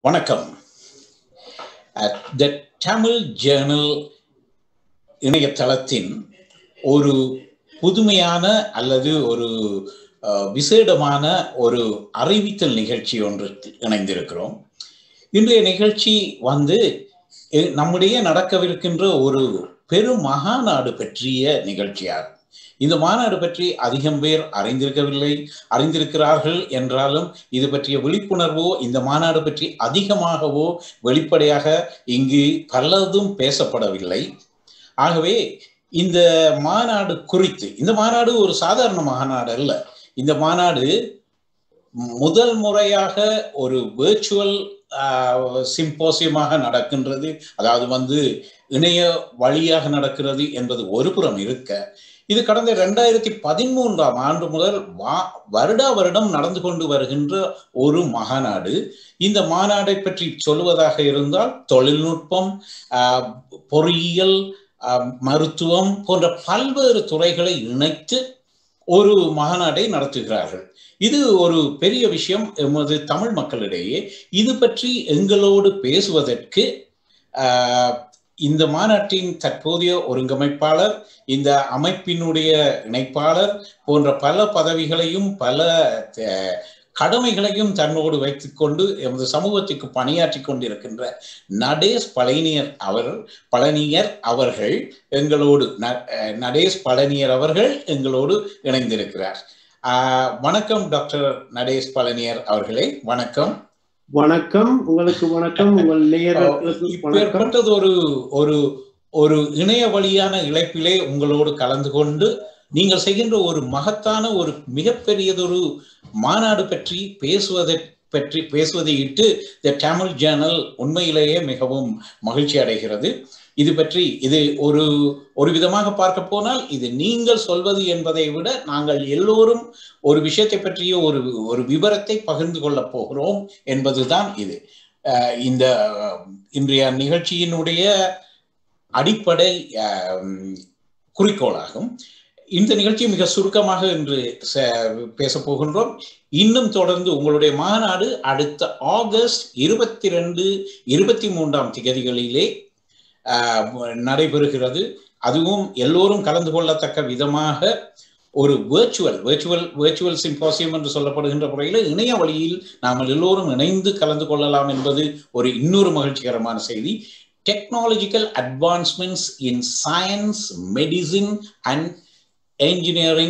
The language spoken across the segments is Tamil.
வணக்கம். த தமிழ் ஜேர்னல் இணையதளத்தின் ஒரு புதுமையான அல்லது ஒரு விசேடமான ஒரு அறிவித்தல் நிகழ்ச்சி ஒன்று இணைந்திருக்கிறோம். இன்றைய நிகழ்ச்சி நம்முடைய நடக்கவிருக்கின்ற ஒரு பெரும் மகாநாடு பற்றிய நிகழ்ச்சியாகும். இந்த மாநாடு பற்றி அதிகம் பேர் அறிந்திருக்கிறார்கள் என்றாலும் இது பற்றிய விழிப்புணர்வோ இந்த மாநாடு பற்றி அதிகமாகவோ வெளிப்படையாக இங்கு பலதும் பேசப்படவில்லை. ஆகவே இந்த மாநாடு குறித்து, இந்த மாநாடு ஒரு சாதாரண மாநாடு அல்ல. இந்த மாநாடு முதல் முறையாக ஒரு வெர்ச்சுவல் சிம்போசியமாக நடக்கின்றது. அதாவது இணைய வழியாக நடக்கிறது என்பது ஒரு புறம் இருக்க, இது கடந்த 2013ஆம் ஆண்டு முதல் வருடம் நடந்து கொண்டு வருகின்ற ஒரு மகாநாடு. இந்த மாநாடை பற்றி சொல்வதாக இருந்தால் தொழில்நுட்பம், பொறியியல், மருத்துவம் போன்ற பல்வேறு துறைகளை இணைத்து ஒரு மகாநாடை நடத்துகிறார்கள். இது ஒரு பெரிய விஷயம் எமது தமிழ் மக்களிடையே. இது பற்றி எங்களோடு பேசுவதற்கு இந்த மாநாட்டின் தற்போதைய ஒருங்கமைப்பாளர், இந்த அமைப்பினுடைய இணைப்பாளர் போன்ற பல பதவிகளையும் பல கடமைகளையும் தன்னோடு வைத்துக்கொண்டு எமது சமூகத்துக்கு பணியாற்றி கொண்டிருக்கின்ற நடேஷ் பழனியர் அவர்கள் எங்களோடு இணைந்திருக்கிறார். வணக்கம் டாக்டர் நடேஷ் பழனியர் அவர்களே. வணக்கம். வணக்கம். உங்களுக்கு வணக்கம். உங்கள் இப்பேற்பட்டது ஒரு இணைய வழியான இழைப்பிலே உங்களோடு கலந்து கொண்டு நீங்கள் செய்கின்ற ஒரு மகத்தான ஒரு மிகப்பெரியதொரு மாநாடு பற்றி பேசுவதை இட்டு த தமிழ் ஜேர்னல் உண்மையிலேயே மிகவும் மகிழ்ச்சி அடைகிறது. இது ஒரு விதமாக பார்க்க போனால் இது நீங்கள் சொல்வது என்பதை விட நாங்கள் எல்லோரும் ஒரு விஷயத்தை பற்றிய ஒரு விவரத்தை பகிர்ந்து கொள்ளப் போகிறோம் என்பதுதான் இது இந்த இன்றைய நிகழ்ச்சியினுடைய அடிப்படை குறிக்கோளாகும். இந்த நிகழ்ச்சியை மிக சுருக்கமாக இன்று பேச போகின்றோம். இன்னும் தொடர்ந்து உங்களுடைய மாநாடு அடுத்த ஆகஸ்ட் 22, 23ஆம் தேதிகளிலே நடைபெறுகிறது. அதுவும் எல்லோரும் கலந்து கொள்ளத்தக்க விதமாக ஒரு வெர்ச்சுவல் சிம்போசியம் என்று சொல்லப்படுகின்ற முறையில் இணைய வழியில் நாங்கள் எல்லோரும் இணைந்து கலந்து கொள்ளலாம் என்பது இன்னொரு மகிழ்ச்சிகரமான செய்தி. Technological advancements in science, medicine and engineering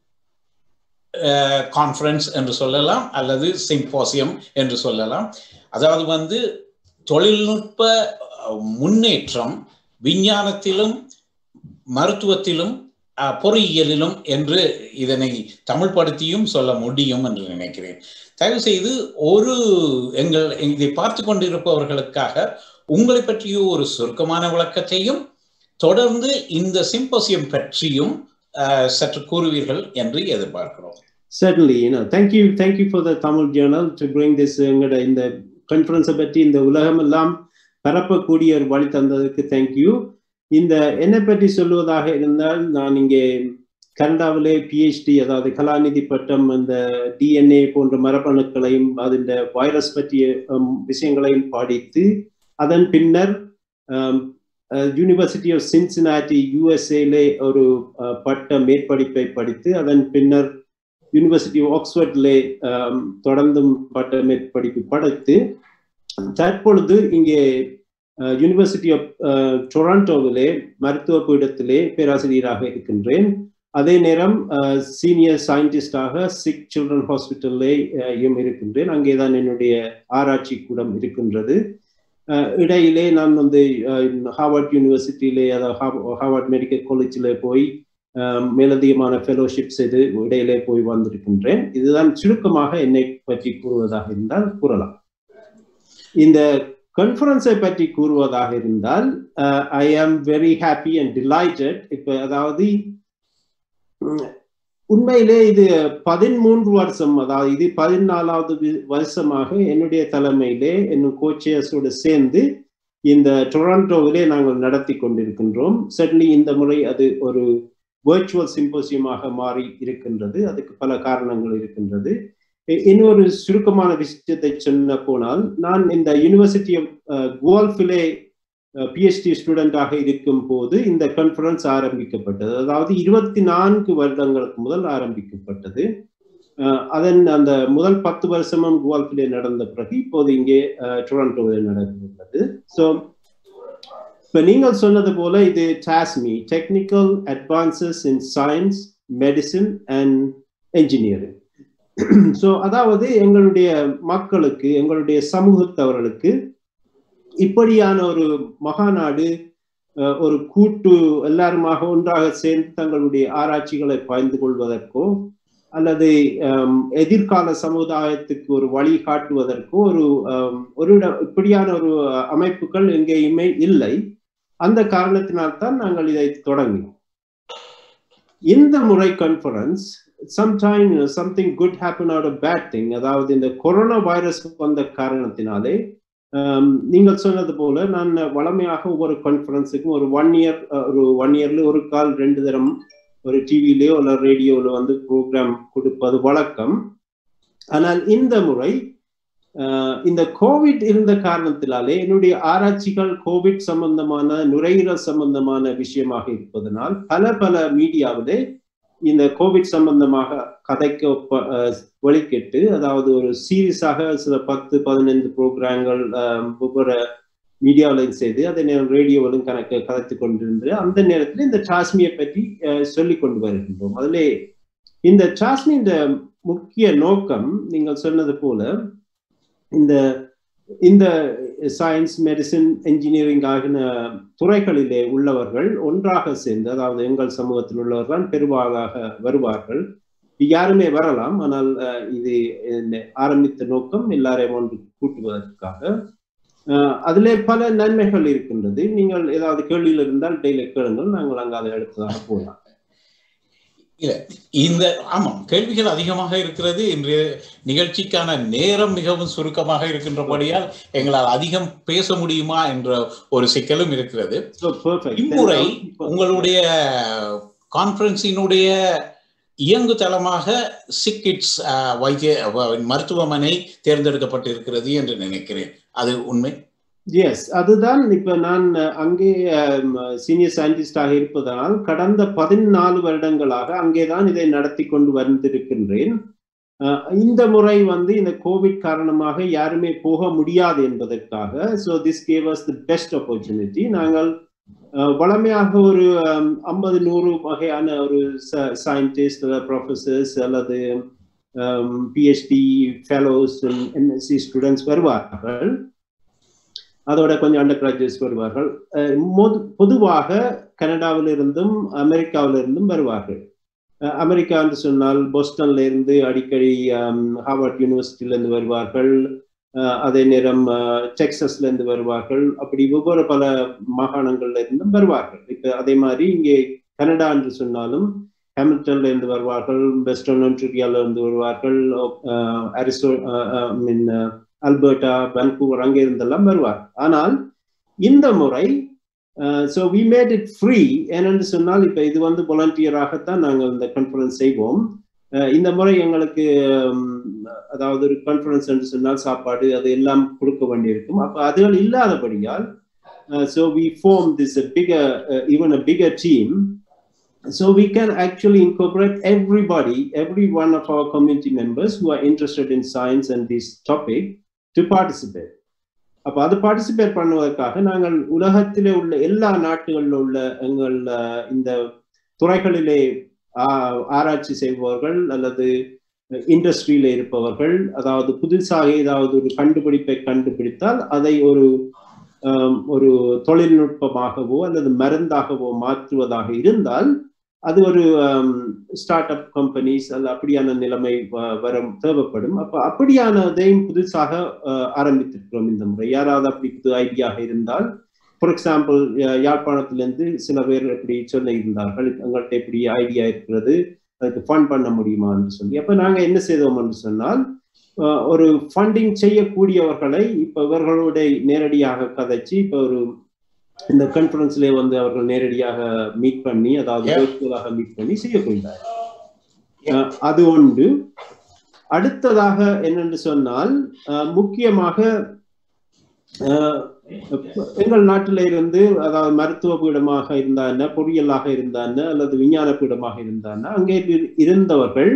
conference என்று சொல்லலாம், அல்லது சிம்போசியம் என்று சொல்லலாம். அதாவது தொழில்நுட்ப முன்னேற்றம் விஞ்ஞானத்திலும் மருத்துவத்திலும் பொறியியலிலும் என்று இதனை தமிழ்படுத்தியும் சொல்ல முடியும் என்று நினைக்கிறேன். தயவு செய்து இதை பார்த்து கொண்டிருப்பவர்களுக்காக உங்களை பற்றிய ஒரு சுருக்கமான விளக்கத்தையும் தொடர்ந்து இந்த சிம்போசியம் பற்றியும் சற்று கூறுவீர்கள் என்று எதிர்பார்க்கிறோம். Certainly, thank you for the Tamil Journal to bring this இந்த கான்ஃபரன்ஸை பற்றி இந்த உலகம் எல்லாம் பரப்பக்கூடிய ஒரு வழி தந்ததுக்கு தேங்க்யூ. என்னை பற்றி சொல்லுவதாக இருந்தால், நான் இங்கே கனடாவிலே PhD, அதாவது கலாநிதி பட்டம், அந்த DNA போன்ற மரபணுக்களையும் அதன் வைரஸ் பற்றிய விஷயங்களையும் படித்து அதன் பின்னர் யூனிவர்சிட்டி ஆஃப் சின்சினாட்டி USA ஒரு பட்ட மேற்படிப்பை படித்து அதன் பின்னர் யூனிவர்சிட்டி ஆஃப் ஆக்ஸ்போர்ட்லே தொடர்ந்தும் பட்ட மேற்படிப்பு படித்து தற்பொழுது இங்கே யூனிவர்சிட்டி ஆஃப் டொராண்டோவிலே மருத்துவ பீடத்திலே பேராசிரியராக இருக்கின்றேன். அதே நேரம் சீனியர் சயின்டிஸ்டாக சிக் சில்ட்ரன் ஹாஸ்பிட்டல்லே இருக்கின்றேன். அங்கேதான் என்னுடைய ஆராய்ச்சி கூடம் இருக்கின்றது. இடையிலே நான் ஹார்வர்ட் யூனிவர்சிட்டியிலே, அதாவது ஹார்வர்ட் மெடிக்கல் காலேஜில் போய் மேலதிகமான ஃபெலோஷிப் செய்து இடையிலே போய் வந்திருக்கின்றேன். இதுதான் சுருக்கமாக என்னை பற்றி கூறுவதாக இருந்தால் கூறலாம். இந்த கான்ஃபரன்ஸை பற்றி கூறுவதாக இருந்தால், ஐ am very happy and delighted. அதாவது உண்மையிலே இது 13 வருஷம், அதாவது இது 14வது வருஷமாக என்னுடைய தலைமையிலே என்னும் கோச்சர்ஸோடு சேர்ந்து இந்த டொராண்டோவிலே நாங்கள் நடத்தி கொண்டிருக்கின்றோம். சட்லி இந்த முறை அது ஒரு வெர்ச்சுவல் சிம்போசியமாக மாறி இருக்கின்றது. அதுக்கு பல காரணங்கள் இருக்கின்றது. இன்னொரு சுருக்கமான விஷயத்தை சொன்ன போனால், நான் இந்த யூனிவர்சிட்டி ஆஃப் குவால்ஃபிலே PhD ஸ்டூடெண்டாக இருக்கும் போது இந்த கான்ஃபரன்ஸ் ஆரம்பிக்கப்பட்டது. அதாவது 24 வருடங்களுக்கு முதல் ஆரம்பிக்கப்பட்டது. அதன் அந்த முதல் 10 வருஷமும் குவால்ஃபிலே நடந்த பிறகு இப்போது இங்கே டொரண்டோவில் நடக்கிறது. ஸோ இப்ப நீங்கள் சொன்னது போல இது TASME, technical advances in science, medicine and engineering. So அதாவது எங்களுடைய மக்களுக்கு, எங்களுடைய சமூகத்தவர்களுக்கு இப்படியான ஒரு மகாநாடு, ஒரு கூட்டு எல்லாருமாக ஒன்றாக சேர்ந்து தங்களுடைய ஆராய்ச்சிகளை பகிர்ந்து கொள்வதற்கோ அல்லது எதிர்கால சமுதாயத்துக்கு ஒரு வழி காட்டுவதற்கோ ஒரு இப்படியான ஒரு அமைப்புகள் எங்கேயுமே இல்லை. அந்த காரணத்தினால்தான் நாங்கள் இதை தொடங்கினோம். இந்த முறை conference something good happen out of bad thing. அதாவது இந்த கொரோனா வைரஸ் வந்த காரணத்தினாலே நீங்கள் சொன்னது போல நான் வளமையாக ஒவ்வொரு கான்ஃபரன்ஸுக்கும் ஒரு 1 இயர்ல ஒரு கால் 2 தரம் ஒரு டிவிலயோ அல்ல ரேடியோல வந்து ப்ரோக்ராம் கொடுப்பது வழக்கம். ஆனால் இந்த முறை இந்த கோவிட் இருந்த காரணத்தினாலே என்னுடைய ஆராய்ச்சிகள் கோவிட் சம்பந்தமான, நுரையீரல் சம்பந்தமான விஷயமாக இருப்பதனால் பல மீடியாவிலே இந்த கோவிட் சம்பந்தமாக கதைக்க வழிகெட்டு, அதாவது ஒரு சீரியஸாக சில 10-15 ப்ரோக்ராம்கள் ஒவ்வொரு மீடியாவிலையும் செய்து அதை நேரம் ரேடியோவிலும் கதைத்து கொண்டிருந்தது. அந்த நேரத்தில் இந்த டாஸ்மியை பற்றி சொல்லி கொண்டு வருகின்றோம். அதிலே இந்த டாஸ்மி இந்த முக்கிய நோக்கம் நீங்கள் சொன்னது போல இந்த சயின்ஸ், மெடிசின், என்ஜினியரிங் ஆகிய துறைகளிலே உள்ளவர்கள் ஒன்றாக சேர்ந்து, அதாவது எங்கள் சமூகத்தில் உள்ளவர்கள் பெரும்பாலாக வருவார்கள். யாருமே வரலாம், ஆனால் இது ஆரம்பித்த நோக்கம் எல்லாரையும் ஒன்று கூட்டுவதற்காக. அதிலே பல நன்மைகள் இருக்கின்றது. நீங்கள் ஏதாவது கேள்வியில் இருந்தால் டெய்லி கேளுங்கள், நாங்கள் அங்கே அதை எடுத்ததாக போகலாம். இல்ல, ஆமாம், கேள்விகள் அதிகமாக இருக்கிறது. இன்றைய நிகழ்ச்சிக்கான நேரம் மிகவும் சுருக்கமாக இருக்கின்றபடியால் எங்களால் அதிகம் பேச முடியுமா என்ற ஒரு சிக்கலும் இருக்கிறது. இம்முறை உங்களுடைய கான்ஃபரன்ஸினுடைய இயங்கு தளமாக சிக்கிட்ஸ் மருத்துவமனை தேர்ந்தெடுக்கப்பட்டிருக்கிறது என்று நினைக்கிறேன். அது உண்மை? எஸ், அதுதான். இப்ப நான் அங்கே சீனியர் சயின்டிஸ்டாக இருப்பதனால் கடந்த 14 வருடங்களாக அங்கேதான் இதை நடத்தி கொண்டு வந்திருக்கின்றேன். இந்த முறை வந்து இந்த கோவிட் காரணமாக யாருமே போக முடியாது என்பதற்காக, so this gave us the best opportunity. நாங்கள் வளமையாக ஒரு 50-100 வகையான ஒரு சயின்டிஸ்ட், ப்ரொஃபஸர்ஸ் அல்லது PhD ஃபெலோஸ், MSc ஸ்டூடெண்ட்ஸ் வருவார்கள். அதோட கொஞ்சம் அண்டர் கிராஜுவேட்ஸ் வருவார்கள். பொதுவாக கனடாவிலிருந்தும் அமெரிக்காவிலிருந்தும் வருவார்கள். அமெரிக்கா என்று சொன்னால் போஸ்டன்ல இருந்து அடிக்கடி ஹார்வர்ட் யூனிவர்சிட்டியிலிருந்து வருவார்கள். அதே நேரம் டெக்சஸ்ல இருந்து வருவார்கள். அப்படி ஒவ்வொரு பல மாகாணங்கள்ல இருந்தும் வருவார்கள். இப்ப அதே மாதிரி இங்கே கனடா என்று சொன்னாலும் ஹாமில்டன்ல இருந்து வருவார்கள், வெஸ்டர்ன் ஒன்டாரியோல இருந்து வருவார்கள், அல்பர்டா, வான்கூவர் அங்கே இருந்தெல்லாம் வருவார். ஆனால் இந்த முறை so we made it free. ஏனென்று சொன்னால் இப்ப இது வந்து வாலண்டியராகத்தான் நாங்கள் இந்த கான்ஃபரன்ஸ் செய்வோம். இந்த முறை எங்களுக்கு அதாவது ஒரு கான்ஃபரன்ஸ் என்று சொன்னால் சாப்பாடு அது எல்லாம் கொடுக்க வேண்டியிருக்கும். அப்ப அதுகள் இல்லாதபடியால் so we form this even a bigger team. So we can actually incorporate every one of our community members who are interested in science and this topic to participate. அப்ப அது பார்ட்டிசிபேட் பண்ணுவதற்காக நாங்கள் உலகத்திலே உள்ள எல்லா நாடுகளில் உள்ள எங்கள் இந்த துறைகளிலே ஆராய்ச்சி செய்பவர்கள் அல்லது இண்டஸ்ட்ரியில இருப்பவர்கள், அதாவது புதுசாக ஏதாவது ஒரு கண்டுபிடிப்பை கண்டுபிடித்தால் அதை ஒரு தொழில்நுட்பமாகவோ அல்லது மருந்தாகவோ மாற்றுவதாக இருந்தால் அது ஒரு ஸ்டார்ட் அப் கம்பெனிஸ் அல்ல அப்படியான நிலைமை தேவைப்படும். அப்ப அப்படியானதையும் புதுசாக ஆரம்பித்திருக்கிறோம் இந்த முறை. யாராவது அப்படி புது ஐடியாக இருந்தால், ஃபார் எக்ஸாம்பிள் யாழ்ப்பாணத்திலிருந்து சில பேர் எப்படி சொல்ல இருந்தார்கள், எங்கள்கிட்ட எப்படி ஐடியா இருக்கிறது, அதுக்கு ஃபண்ட் பண்ண முடியுமான்னு சொல்லி. அப்ப நாங்க என்ன செய்தோம் என்று சொன்னால், ஒரு ஃபண்டிங் செய்யக்கூடியவர்களை இப்ப இவர்களோட நேரடியாக கதைச்சு இப்ப ஒரு இந்த கான்ஃபரன்ஸ்ல வந்து அவர்கள் நேரடியாக மீட் பண்ணி, அதாவது மீட் பண்ணி செய்யக்கூடியது. அது ஒன்று. அடுத்ததாக என்னென்று சொன்னால் முக்கியமாக எங்கள் நாட்டில இருந்து அதாவது மருத்துவ பீடமாக இருந்தான பொறியியலாக இருந்தான அல்லது விஞ்ஞான பீடமாக இருந்தான அங்கே இருந்தவர்கள்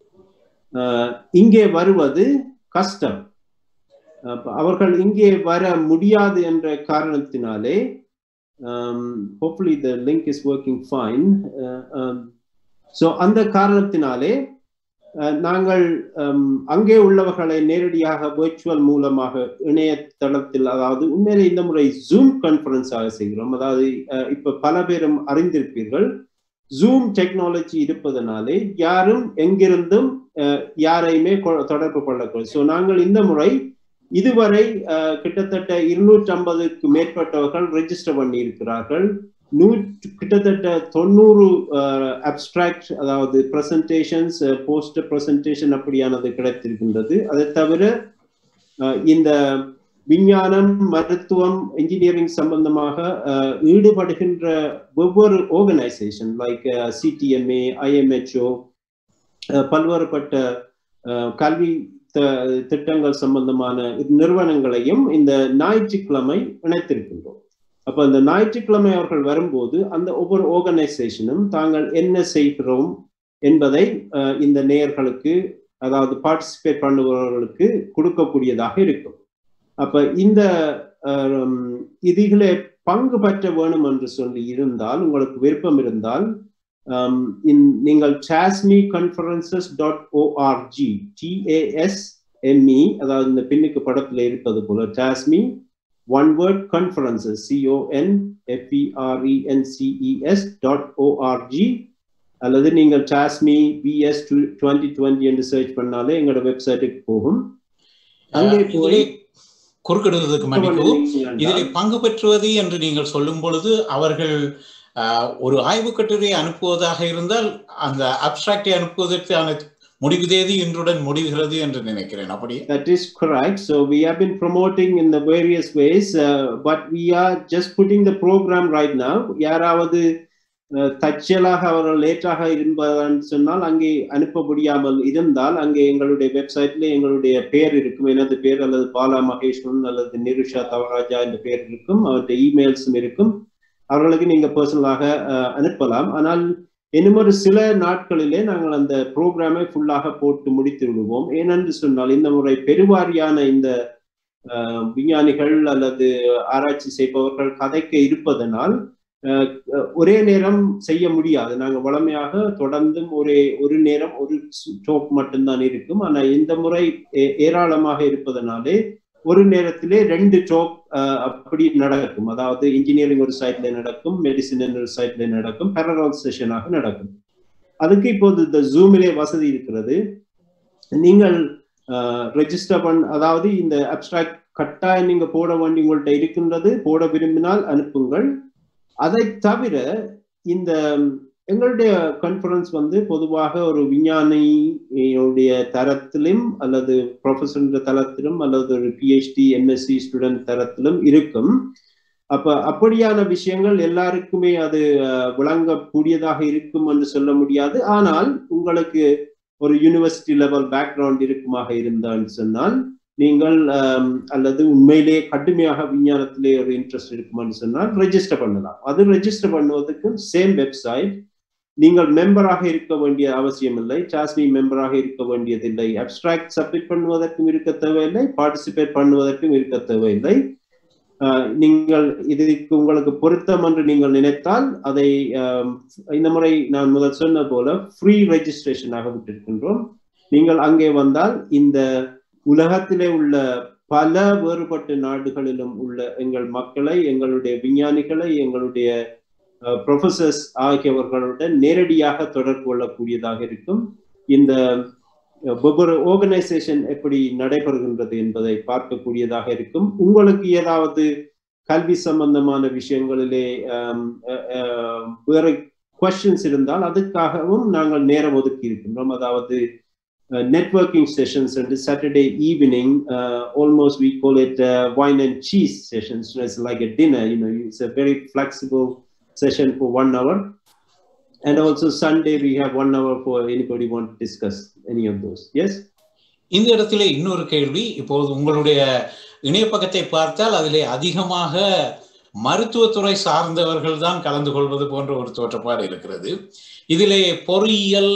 இங்கே வருவது கஷ்டம். அவர்கள் இங்கே வர முடியாது என்ற காரணத்தினாலே hopefully the link is working fine. So அந்த காரணத்தினாலே நாங்கள் அங்கே உள்ளவர்களை நேரடியாக virtual மூலமாக இணையதளத்தில், அதாவது உண்மையிலே இந்த முறை ஜூம் கான்ஃபரன்ஸாக செய்கிறோம். அதாவது இப்ப பல பேரும் அறிந்திருப்பீர்கள், ஜூம் டெக்னாலஜி இருப்பதனாலே யாரும் எங்கிருந்தும் யாரையுமே தொடர்பு கொள்ளக்கூடாது. ஸோ நாங்கள் இந்த முறை இதுவரை கிட்டத்தட்ட 250க்கு மேற்பட்டவர்கள் ரெஜிஸ்டர் பண்ணி இருக்கிறார்கள். கிட்டத்தட்ட 90 அப்ஸ்ட்ராக்ட், அதாவது பிரசன்டேஷன்ஸ், போஸ்டர் பிரசன்டேஷன் அப்படியானது கிடைத்திருக்கின்றது. அதை தவிர இந்த விஞ்ஞானம், மருத்துவம், இன்ஜினியரிங் சம்பந்தமாக ஈடுபடுகின்ற ஒவ்வொரு ஆர்கனைசேஷன் லைக் CTMA, IMHO, பல்வேறுபட்ட கல்வி திட்டங்கள் சம்பந்தமான நிறுவனங்களையும் இந்த ஞாயிற்றுக்கிழமை இணைத்திருக்கின்றோம். அப்ப அந்த ஞாயிற்றுக்கிழமை அவர்கள் வரும்போது அந்த ஒவ்வொரு ஆர்கனைசேஷனும் தாங்கள் என்ன செய்கிறோம் என்பதை இந்த நேயர்களுக்கு, அதாவது பார்ட்டிசிபேட் பண்ணுபவர்களுக்கு கொடுக்கக்கூடியதாக இருக்கும். அப்ப இந்த இதிலே பங்கு பெற்ற வேணும் என்று சொல்லி இருந்தால், உங்களுக்கு விருப்பம் இருந்தால், நீங்கள் tasmeconferences.org, TASME, அதாவது இந்த பின்னுக்கு படத்துல இருப்பது போல TASME one word conferences conferences.org, அல்லது நீங்கள் TASME BS 2020 என்று சர்ச் பண்ணாலே எங்களோட வெப்சைட்டுக்கு போகும். அங்கே போய் குறுக்கிடுவதற்கு மன்னிக்கவும், இதில் பங்கு பெற்றுவது என்று நீங்கள் சொல்லும் பொழுது அவர்கள் ஒரு ஆய்வு கட்டுரையை அனுப்புவதாக இருந்தால் அந்த அப்ஸ்ட்ராக்டை அனுப்புவதற்கான முடிவு தேதி இன்றுடன் முடிவுகிறது என்று நினைக்கிறேன். அப்படி? That is correct. So we have been promoting in the various ways, but we are just putting the program right now. யாராவது தற்செயலாக அவர்கள் லேட்டாக இருப்பதான்னு சொன்னால், அங்கே அனுப்ப முடியாமல் இருந்தால் அங்கே எங்களுடைய வெப்சைட்ல எங்களுடைய பெயர் இருக்கும். எனது பெயர் அல்லது பாலா மகேஸ்வரன் அல்லது நிருஷா தவராஜா என்ற பெயர் இருக்கும். அவருடைய இமெயில்ஸும் இருக்கும். அவர்களுக்கு நீங்க பர்சனலாக அனுப்பலாம். ஆனால் இன்னும் ஒரு சில நாட்களிலே நாங்கள் அந்த ப்ரோக்ராமை ஃபுல்லாக போட்டு முடித்து விடுவோம். ஏனென்று சொன்னால் இந்த முறை பெருவாரியான இந்த விஞ்ஞானிகள் அல்லது ஆராய்ச்சி செய்பவர்கள் கதைக்க இருப்பதனால் ஒரே நேரம் செய்ய முடியாது. நாங்கள் வழமையாக தொடர்ந்தும் ஒரு நேரம் ஒரு டாக் மட்டும்தான் இருக்கும். ஆனால் இந்த முறை ஏராளமாக இருப்பதனாலே ஒரு நேரத்திலே 2 டாக் அப்படி நடக்கும். அதாவது இன்ஜினியரிங் ஒரு சைட்ல நடக்கும், மெடிசின் ஒரு சைட்ல நடக்கும், பேரலல் செஷனாக நடக்கும். அதுக்கு இப்போது இந்த ஜூமிலே வசதி இருக்கிறது. நீங்கள் ரெஜிஸ்டர் அதாவது இந்த அப்ஸ்ட்ராக்ட் கட்டாயம் நீங்க போட வேண்டி உங்கள்கிட்ட இருக்கின்றது. போட விரும்பினால் அனுப்புங்கள். அதை தவிர இந்த எங்களுடைய கான்ஃபரன்ஸ் பொதுவாக ஒரு விஞ்ஞானியுடைய தரத்திலும் அல்லது ப்ரொஃபஸர் தரத்திலும் அல்லது ஒரு PhD MSc ஸ்டூடெண்ட் தரத்திலும் இருக்கும். அப்படியான விஷயங்கள் எல்லாருக்குமே அது விளங்கக்கூடியதாக இருக்கும் என்று சொல்ல முடியாது. ஆனால் உங்களுக்கு ஒரு யூனிவர்சிட்டி லெவல் பேக்ரவுண்ட் இருக்குமாக இருந்தான்னு சொன்னால் நீங்கள் அல்லது உண்மையிலே கடுமையாக விஞ்ஞானத்திலே ஒரு இன்ட்ரெஸ்ட் இருக்குமான்னு சொன்னால் ரெஜிஸ்டர் பண்ணலாம். அது ரெஜிஸ்டர் பண்ணுவதற்கு சேம் வெப்சைட். நீங்கள் மெம்பராக இருக்க வேண்டிய அவசியம் இல்லை. TASME மெம்பராக இருக்க வேண்டியதில்லை. அப்ஸ்ட்ராக்ட் சப்மிட் பண்ணுவதற்கும் இருக்க தேவையில்லை, பார்ட்டிசிபேட் பண்ணுவதற்கும் இருக்க தேவையில்லை. நீங்கள் இதுக்கு உங்களுக்கு பொருத்தம் என்று நீங்கள் நினைத்தால் அதை இந்த முறை நான் முதல் சொன்ன போல ஃப்ரீ ரெஜிஸ்ட்ரேஷனாக விட்டிருக்கின்றோம். நீங்கள் அங்கே வந்தால் இந்த உலகத்திலே உள்ள பல வேறுபட்ட நாடுகளிலும் உள்ள எங்கள் மக்களை, எங்களுடைய விஞ்ஞானிகளை, எங்களுடைய ப்ரொஃபசர்ஸ் ஆகியவர்களுடன் நேரடியாக தொடர்பு கொள்ளக்கூடியதாக இருக்கும். இந்த ஒவ்வொரு ஆர்கனைசேஷன் எப்படி நடைபெறுகின்றது என்பதை பார்க்கக்கூடியதாக இருக்கும். உங்களுக்கு ஏதாவது கல்வி சம்பந்தமான விஷயங்களிலே வேற குவெஸ்டின்ஸ் இருந்தால் அதுக்காகவும் நாங்கள் நேரம் ஒதுக்கி இருக்கின்றோம். அதாவது networking sessions and Saturday evening, almost we call it wine and cheese sessions. So it's like a dinner, it's a very flexible session for 1 hour. And also Sunday we have 1 hour for anybody want to discuss any of those. Yes? இந்த இடத்திலே இன்னொரு கேள்வி. இப்போது உங்களுடைய இணையப்பக்கத்தை பார்த்தால் அதிலே அதிகமாக மருத்துவத்துறை சார்ந்தவர்கள் தான் கலந்து கொள்வது போன்ற ஒரு தோற்றப்பாடு இருக்கிறது. இதிலே பொறியியல்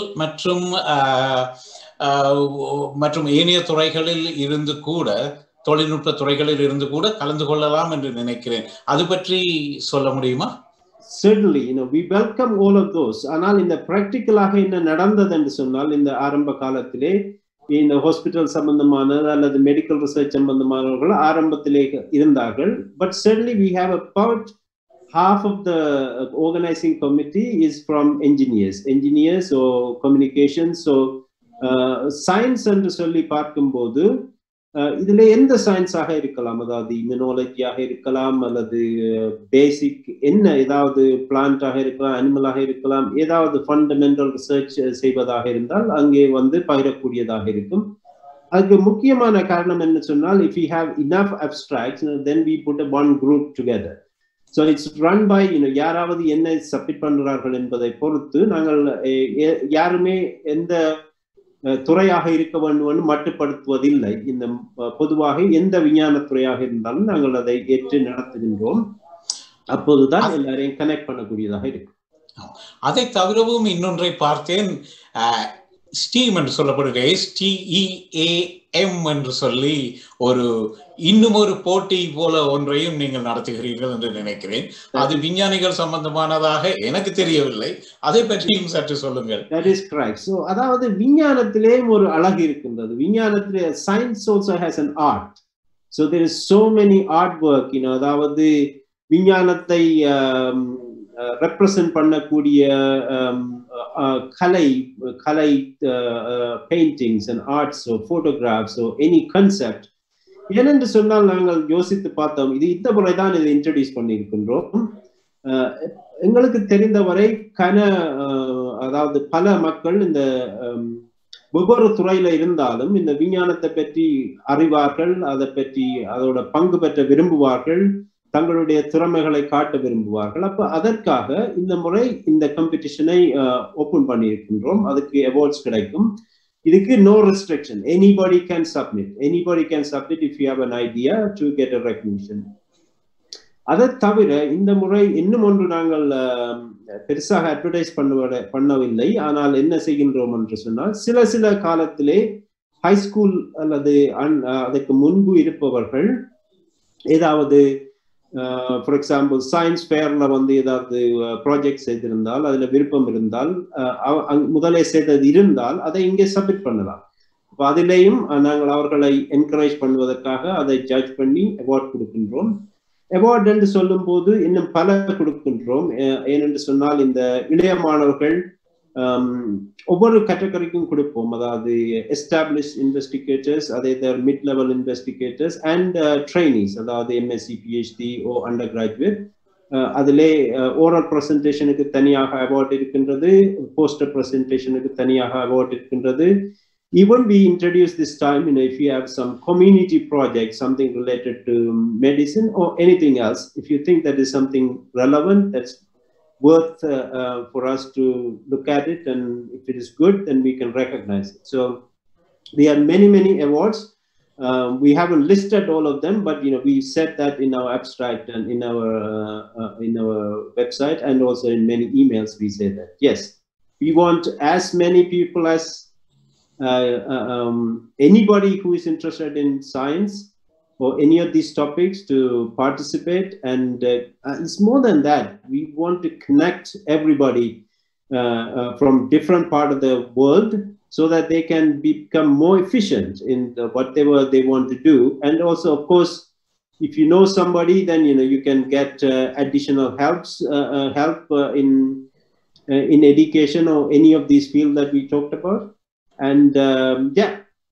மற்றும் ஏனைய துறைகளில் இருந்து கூட, தொழில்நுட்ப துறைகளில் இருந்து கூட கலந்து கொள்ளலாம் என்று நினைக்கிறேன். அது பற்றி சொல்ல முடியுமா? Certainly, we welcome all of those. ஆனால் இந்த பிராக்டிக்கலாக என்ன நடந்தது என்று சொன்னால், இந்த ஆரம்ப காலத்திலே இந்த ஹாஸ்பிட்டல் சம்பந்தமானது அல்லது மெடிக்கல் ரிசர்ச் சம்பந்தமானவர்கள் ஆரம்பத்திலே இருந்தார்கள். But certainly we have about half of the organizing committee is from engineers or communications. So science என்று சொல்லி பார்க்கும்போது இதுல எந்த சயின்ஸாக இருக்கலாம், அதாவது இம்யூனாலஜியாக இருக்கலாம் அல்லது பேசிக் என்ன ஏதாவது பிளான்டாக இருக்கலாம், அனிமலாக இருக்கலாம், ஏதாவது ஃபண்டமெண்டல் ரிசர்ச் செய்வதாக இருந்தால் அங்கே பகிரக்கூடியதாக இருக்கும். அதுக்கு முக்கியமான காரணம் என்ன சொன்னால், if we have enough abstracts, then we put one group together. So it's run by யாராவது என்ன சப்மிட் பண்றார்கள் என்பதை பொறுத்து நாங்கள் யாருமே எந்த துறையாக இருக்க வேண்டும் மட்டுப்படுத்துவதில்லை. இந்த பொதுவாக எந்த விஞ்ஞான துறையாக இருந்தாலும் நாங்கள் அதை ஏற்று நடத்துகின்றோம். அப்போதுதான் எல்லாரையும் கனெக்ட் பண்ணக்கூடியதாக இருக்கும். அதை தவிரவும் இன்னொன்றை பார்த்தேன், ஸ்டீம் என்று சொல்லப்படுகிற STEAM என்று சொல்லி இன்னும் ஒரு போட்டி போல ஒன்றையும் நீங்கள் நடத்துகிறீர்கள் என்று நினைக்கிறேன். அது விஞ்ஞானிகள் சம்பந்தமானதாக எனக்கு தெரியவில்லை, அதை பற்றியும் சற்று சொல்லுங்கள். That is correct. So அதாவது விஞ்ஞானத்திலேயும் ஒரு அழகு இருக்கின்றது. விஞ்ஞானத்திலே science also has an art. So there is so many artwork, அதாவது விஞ்ஞானத்தை ரெப்ரசன்ட் பண்ணக்கூடிய கலை paintings and arts, photographs, any concept. ஏனென்று சொன்னால் நாங்கள் யோசித்து பார்த்தோம், இது இந்த முறைதான் இதை இன்ட்ரடியூஸ் பண்ணியிருக்கின்றோம். எங்களுக்கு தெரிந்தவரை அதாவது பல மக்கள் இந்த ஒவ்வொரு துறையில இருந்தாலும் இந்த விஞ்ஞானத்தை பற்றி அறிவார்கள், அதை பற்றி அதோட பங்கு பெற்ற விரும்புவார்கள், தங்களுடைய திறமைகளை காட்ட விரும்புவார்கள். அப்ப அதற்காக இந்த முறை இந்த காம்படிஷனை ஓபன் பண்ணியிருக்கின்றோம். அதுக்கு அவார்ட்ஸ் கிடைக்கும். இதுக்கு no restriction, anybody can submit if you have an idea to get a recognition. அதை தவிர இந்த முறை இன்னும் ஒன்று நாங்கள் பெருசாக அட்வர்டைஸ் பண்ணவில்லை. ஆனால் என்ன செய்கின்றோம் என்று சொன்னால், சில காலத்திலே ஹைஸ்கூல் அல்லது அதுக்கு முன்பு இருப்பவர்கள் ஏதாவது ஃபார் எக்ஸாம்பிள் சயின்ஸ் ஃபேர்ல ஏதாவது ப்ராஜெக்ட் செய்திருந்தால், அதுல விருப்பம் இருந்தால், முதலே செய்தது இருந்தால் அதை இங்கே சப்மிட் பண்ணலாம். அப்போ அதிலேயும் நாங்கள் அவர்களை என்கரேஜ் பண்ணுவதற்காக அதை ஜட்ஜ் பண்ணி அவார்ட் கொடுக்கின்றோம். அவார்ட் என்று சொல்லும் போது இன்னும் பல கொடுக்கின்றோம். ஏனென்று சொன்னால் இந்த இளைய மாணவர்கள் ஒவ்வொரு கேட்டகரிக்கும் கொடுப்போம். அதாவது எஸ்டாப்ளிஷ்ட் இன்வெஸ்டிகேட்டர்ஸ், அதே mid level investigators and trainees, அதாவது MSc PhD ஓ அண்டர் கிராஜுவேட். அதிலே ஓரல் ப்ரெசன்டேஷனுக்கு தனியாக அவார்ட் இருக்கின்றது, போஸ்டர் ப்ரெசன்டேஷனுக்கு தனியாக அவார்ட் இருக்கின்றது. Even we introduce this time, if you have some community project, something related to medicine or anything else, if you think that is something relevant, that's worth for us to look at it, and if it is good, then we can recognize it. So there are many awards. We haven't listed all of them, but we said that in our abstract and in our website, and also in many emails we say that yes, we want as many people as anybody who is interested in science or any of these topics to participate. And it's more than that. We want to connect everybody from different part of the world so that they can become more efficient in whatever they want to do. And also, of course, if you know somebody, then you can get additional help in education or any of these fields that we talked about. And yeah.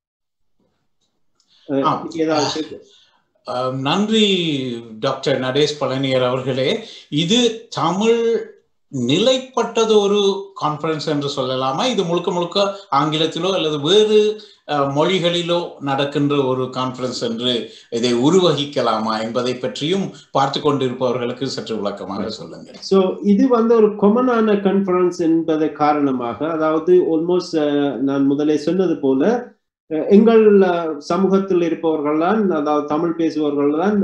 நன்றி டாக்டர் நடேஷ் பழனியர் அவர்களே. இது தமிழ் நிலைப்பட்டது ஒரு கான்ஃபரன்ஸ் என்று சொல்லலாமா? இது முழுக்க ஆங்கிலத்திலோ அல்லது வேறு மொழிகளிலோ நடக்கின்ற ஒரு கான்ஃபரன்ஸ் என்று இதை உருவகிக்கலாமா என்பதை பற்றியும் பார்த்து கொண்டிருப்பவர்களுக்கு சற்று விளக்கமாக சொல்லுங்கள். ஸோ இது ஒரு காமனான கான்ஃபரன்ஸ் என்பதை காரணமாக, அதாவது ஆல்மோஸ்ட் நான் முதலே சொன்னது போல எங்கள் சமூகத்தில் இருப்பவர்கள் தான், அதாவது தமிழ் பேசுபவர்கள் தான்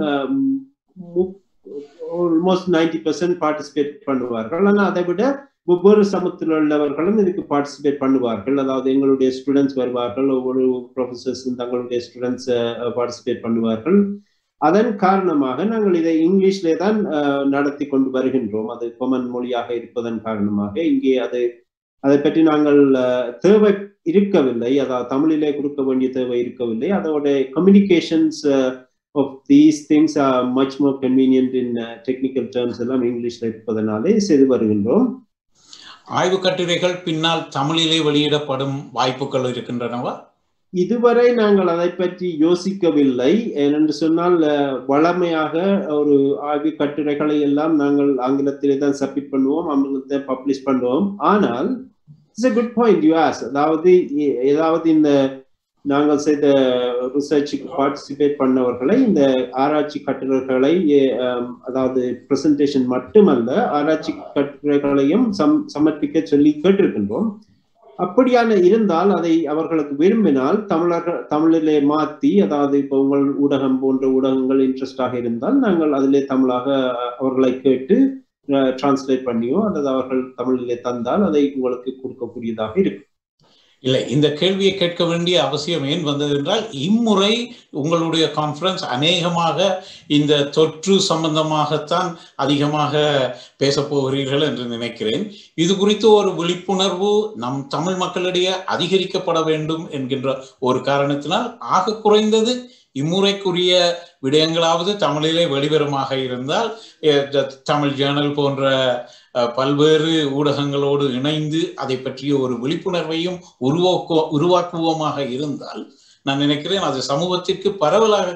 ஆல்மோஸ்ட் 90% பார்ட்டிசிபேட் பண்ணுவார்கள். ஆனால் அதை விட ஒவ்வொரு சமூகத்தில் உள்ளவர்களும் இதுக்கு பார்ட்டிசிபேட் பண்ணுவார்கள். அதாவது எங்களுடைய ஸ்டூடெண்ட்ஸ் வருவார்கள், ஒவ்வொரு ப்ரொஃபசர்ஸ் தங்களுடைய ஸ்டூடெண்ட்ஸ் பார்ட்டிசிபேட் பண்ணுவார்கள். அதன் காரணமாக நாங்கள் இதை இங்கிலீஷ்லே தான் நடத்தி கொண்டு வருகின்றோம். அது கொமன் மொழியாக இருப்பதன் காரணமாக இங்கே அதை பற்றி நாங்கள் தேவை இருக்கவில்லை, அதாவது தமிழிலே கொடுக்க வேண்டிய தேவை இருக்கவில்லை. அதோட communications of these things are much more convenient in technical terms எல்லாம் இங்கிலீஷ்ல இருப்பதனாலே செய்து வருகின்றோம். ஆய்வு கட்டுரைகள் பின்னால் தமிழிலே வெளியிடப்படும் வாய்ப்புகள் இருக்கின்றனவா? இதுவரை நாங்கள் அதை பற்றி யோசிக்கவில்லை. ஏனென்று சொன்னால் வளமையாக ஒரு ஆய்வு கட்டுரைகளை எல்லாம் நாங்கள் ஆங்கிலத்திலே தான் சப்மிட் பண்ணுவோம், ஆங்கிலத்தை பப்ளிஷ் பண்ணுவோம். ஆனால் it's a good point you ask. ஏதாவது இந்த நாங்கள் செய்த ரிசர்ச்சுக்கு பார்ட்டிசிபேட் பண்ணவர்களை இந்த ஆராய்ச்சி கட்டுரைகளை, அதாவது பிரசன்டேஷன் மட்டுமல்ல ஆராய்ச்சி கட்டுரைகளையும் சமர்ப்பிக்க சொல்லி கேட்டிருக்கின்றோம். அப்படியான இருந்தால் அதை அவர்களுக்கு விரும்பினால் தமிழிலே மாற்றி, அதாவது இப்போ உங்கள் ஊடகம் போன்ற ஊடகங்கள் இன்ட்ரெஸ்டாக இருந்தால் நாங்கள் அதிலே தமிழாக அவர்களை கேட்டு டிரான்ஸ்லேட் பண்ணியோ அல்லது அவர்கள் தமிழிலே தந்தால் அதை உங்களுக்கு கொடுக்கக்கூடியதாக இருக்கும். இல்லை, இந்த கேள்வியை கேட்க வேண்டிய அவசியம் ஏன் வந்தது என்றால், இம்முறை உங்களுடைய கான்ஃபரன்ஸ் அநேகமாக இந்த தொற்று சம்பந்தமாகத்தான் அதிகமாக பேசப்போகிறீர்கள் என்று நினைக்கிறேன். இது குறித்து ஒரு விழிப்புணர்வு நம் தமிழ் மக்களிடையே அதிகரிக்கப்பட வேண்டும் என்கின்ற ஒரு காரணத்தினால் ஆக குறைந்தது இம்முறைக்குரிய விடயங்களாவது தமிழிலே வெளிவரமாக இருந்தால் தமிழ் ஜேர்னல் போன்ற பல்வேறு ஊடகங்களோடு இணைந்து அதை பற்றிய ஒரு விழிப்புணர்வையும் உருவாக்குவோமாக இருந்தால் நான் நினைக்கிறேன் அது சமூகத்திற்கு பரவலாக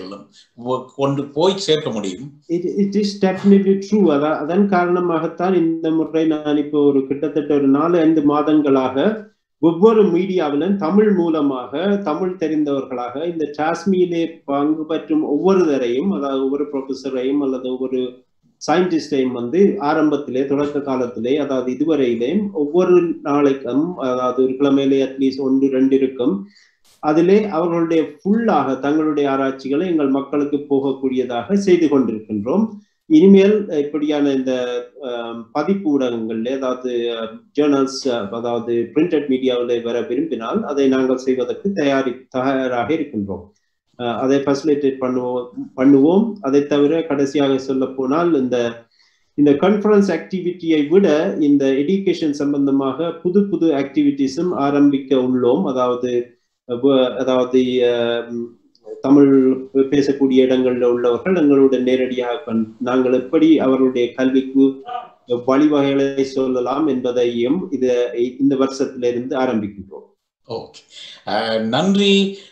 கொண்டு போய் சேர்க்க முடியும். It is definitely true. அதன் காரணமாகத்தான் இந்த முறை நான் இப்போ ஒரு கிட்டத்தட்ட ஒரு 4-5 மாதங்களாக ஒவ்வொரு மீடியாவிலும் தமிழ் மூலமாக தமிழ் தெரிந்தவர்களாக இந்த டாஸ்மியிலே பங்கு பற்றும் ஒவ்வொருவரையும், அதாவது ஒவ்வொரு ப்ரொஃபஸரையும் அல்லது ஒவ்வொரு சயின்டிஸ்டையும் ஆரம்பத்திலே தொடக்க காலத்திலே, அதாவது இதுவரையிலேயும் ஒவ்வொரு நாளைக்கும், அதாவது ஒரு கிழமையிலே அட்லீஸ்ட் 1-2 இருக்கும், அதிலே அவர்களுடைய ஃபுல்லாக தங்களுடைய ஆராய்ச்சிகளை எங்கள் மக்களுக்கு போகக்கூடியதாக செய்து கொண்டிருக்கின்றோம். இனிமேல் இப்படியான இந்த பதிப்பு ஊடகங்கள்ல, அதாவது ஜேர்னல்ஸ், அதாவது பிரிண்டட் மீடியாவில் வர விரும்பினால் அதை நாங்கள் செய்வதற்கு தயாராக இருக்கின்றோம். அதை ஃபெசிலிட்டேட் பண்ணுவோம். அதை தவிர கடைசியாக சொல்ல போனால் இந்த கான்ஃபரன்ஸ் ஆக்டிவிட்டியை விட இந்த எஜுகேஷன் சம்பந்தமாக புது ஆக்டிவிட்டிஸும் ஆரம்பிக்க உள்ளோம். அதாவது தமிழ் பேசக்கூடிய இடங்கள்ல உள்ளவர்கள் எங்களுடன் நேரடியாக நாங்கள் எப்படி அவர்களுடைய கல்விக்கு வழிவகைகளை சொல்லலாம் என்பதையும் இந்த வருஷத்திலிருந்து ஆரம்பிக்கின்றோம். ஓகே, நன்றி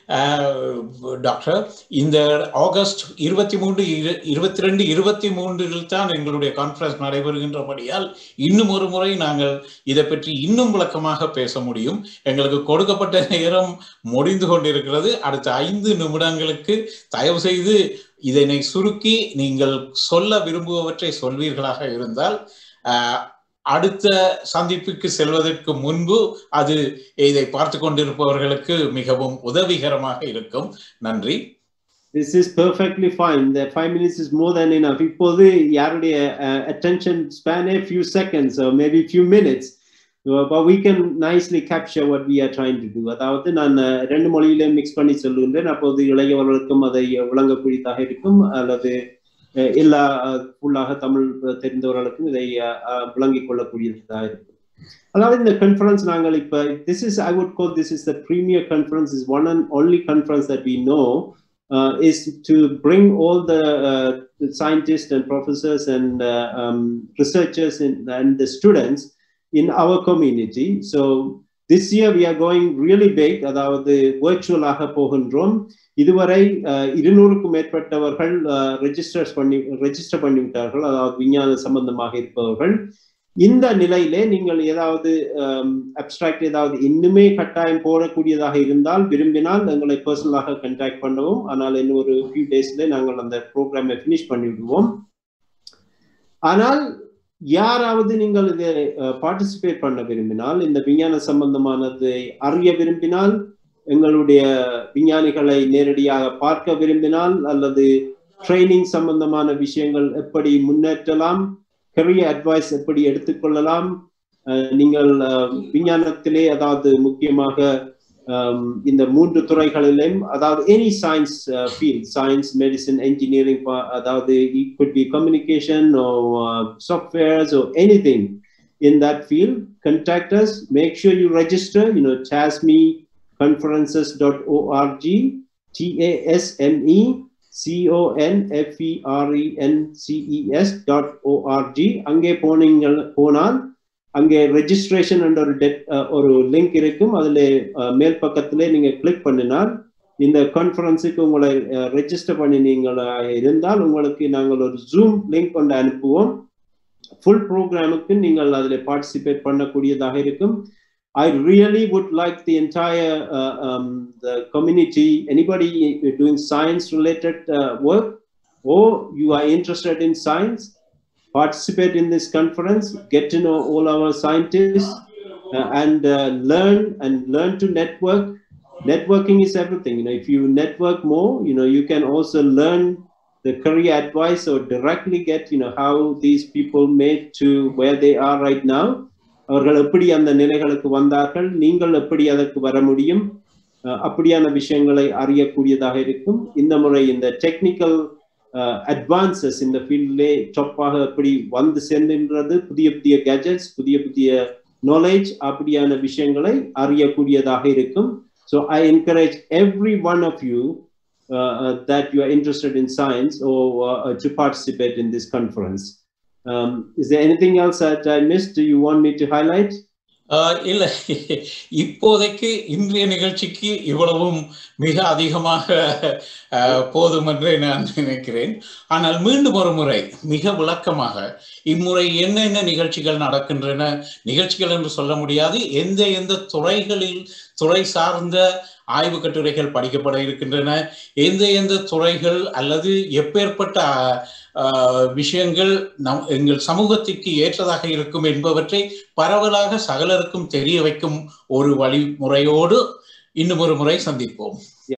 டாக்டர். இந்த ஆகஸ்ட் 23, 22, 23 தான் எங்களுடைய கான்ஃபரன்ஸ் நடைபெறுகின்றபடியால் இன்னும் ஒரு முறை நாங்கள் இதை பற்றி இன்னும் விளக்கமாக பேச முடியும். எங்களுக்கு கொடுக்கப்பட்ட நேரம் முடிந்து கொண்டிருக்கிறது. அடுத்த 5 நிமிடங்களுக்கு தயவு செய்து இதனை சுருக்கி நீங்கள் சொல்ல விரும்புவவற்றை சொல்வீர்களாக இருந்தால் அடுத்த சந்திப்புக்கு செல்வதற்கு முன்பு அது இதை பார்த்து கொண்டிருப்பவர்களுக்கு மிகவும் உதவிகரமாக இருக்கும். நன்றி. This is perfectly fine. The 5 minutes is more than enough. இப்போது யாருடைய attention span a few seconds or maybe few minutes, but we can nicely capture what we are trying to do. அதாவது நான் 2 மொழியிலே மிக்ஸ் பண்ணி சொல்லுகின்றேன். அப்போது இளையவர்களுக்கும் அதை விளங்கக்கூடியதாக இருக்கும், அல்லது எல்லா ஃபுல்லாக தமிழ் தெரிந்தவர்களுக்கும் இதை விளங்கிக் கொள்ளக்கூடியதாக இருக்கும். அதாவது இந்த கான்ஃபரன்ஸ் நாங்கள் இப்ப I would call this is the premier conference, is one and only conference that we know is to bring all the scientists and professors and researchers and the students in our community. So this year we are going really big. அதாவது virtual-ஆக போகின்றோம். இதுவரை 200க்கும் மேற்பட்டவர்கள் ரெஜிஸ்டர் பண்ணிவிட்டார்கள், அதாவது விஞ்ஞான சம்பந்தமாக இருப்பவர்கள். இந்த நிலையிலே நீங்கள் ஏதாவது அப்ஸ்ட்ராக்ட் ஏதாவது இன்னுமே கட்டாயம் போடக்கூடியதாக இருந்தால் விரும்பினால் எங்களை பர்சனலாக கான்டாக்ட் பண்ணவும். ஆனால் இன்னும் ஒரு ஃபியூ டேஸ்ல நாங்கள் அந்த ப்ரோக்ராமை ஃபினிஷ் பண்ணிவிடுவோம். ஆனால் யாராவது நீங்கள் இதை பார்ட்டிசிபேட் பண்ண விரும்பினால், இந்த விஞ்ஞான சம்பந்தமானதை அறிய விரும்பினால், எங்களுடைய விஞ்ஞானிகளை நேரடியாக பார்க்க விரும்பினால் அல்லது ட்ரைனிங் சம்பந்தமான விஷயங்கள் எப்படி முன்னேற்றலாம், கரியர் அட்வைஸ் எப்படி எடுத்துக்கொள்ளலாம், நீங்கள் விஞ்ஞானத்திலே அதாவது முக்கியமாக இந்த 3 துறைகளிலும் அதாவது any science field, science, medicine, engineering, அதாவது it could be communication or softwares or anything in that field, contact us. Make sure you register, tasmeconferences.org, tasmeconferences.org. அங்கே போனால் அங்கே ரெஜிஸ்ட்ரேஷன் என்ற ஒரு லிங்க் இருக்கும். அதுல மேல் பக்கத்திலே நீங்க கிளிக் பண்ணினால் இந்த கான்ஃபரன்ஸுக்கு உங்களை ரெஜிஸ்டர் பண்ணி நீங்கள் இருந்தால் உங்களுக்கு நாங்கள் ஒரு ஜூம் லிங்க் கொண்டு அனுப்புவோம். ஃபுல் ப்ரோக்ராமுக்கு நீங்கள் அதில் பார்ட்டிசிபேட் பண்ணக்கூடியதாக இருக்கும். I really would like the entire the community, anybody doing science related work or you are interested in science, participate in this conference, get to know all our scientists and learn to network. Networking is everything. If you network more, you can also learn the career advice or directly get, how these people made to where they are right now. அவர்கள் எப்படி அந்த நிலைகளுக்கு வந்தார்கள், நீங்கள் எப்படி அதற்கு வர முடியும், அப்படியான விஷயங்களை அறியக்கூடியதாக இருக்கும். இந்த முறை இந்த டெக்னிக்கல் அட்வான்சஸ் இந்த ஃபீல்ட்லே டாப்பாக எப்படி வந்து சேர்ந்துன்றது, புதிய புதிய கேஜெட்ஸ், புதிய புதிய நாலேஜ், அப்படியான விஷயங்களை அறியக்கூடியதாக இருக்கும். So I encourage every one of you that you are interested in science or to participate in this conference. Is there anything else that I missed? Do you want me to highlight? இல்லை, இப்போதைக்கு இன்றைய நிகழ்ச்சிக்கு இவ்வளவும் மிக அதிகமாக போதும் என்று நான் நினைக்கிறேன். ஆனால் மீண்டும் ஒரு முறை மிக விளக்கமாக இம்முறை என்னென்ன நிகழ்ச்சிகள் நடக்கின்றன, நிகழ்ச்சிகள் என்று சொல்ல முடியாது, எந்த துறைகளில் துறை சார்ந்த ஆய்வு கட்டுரைகள் படிக்கப்பட இருக்கின்றன, எந்த துறைகள் அல்லது எப்பேற்பட்ட விஷயங்கள் எங்கள் சமூகத்திற்கு ஏற்றதாக இருக்கும் என்பவற்றை பரவலாக சகலருக்கும் தெரிய வைக்கும் ஒரு வழிமுறையோடு இன்னும் ஒரு முறை சந்திப்போம்.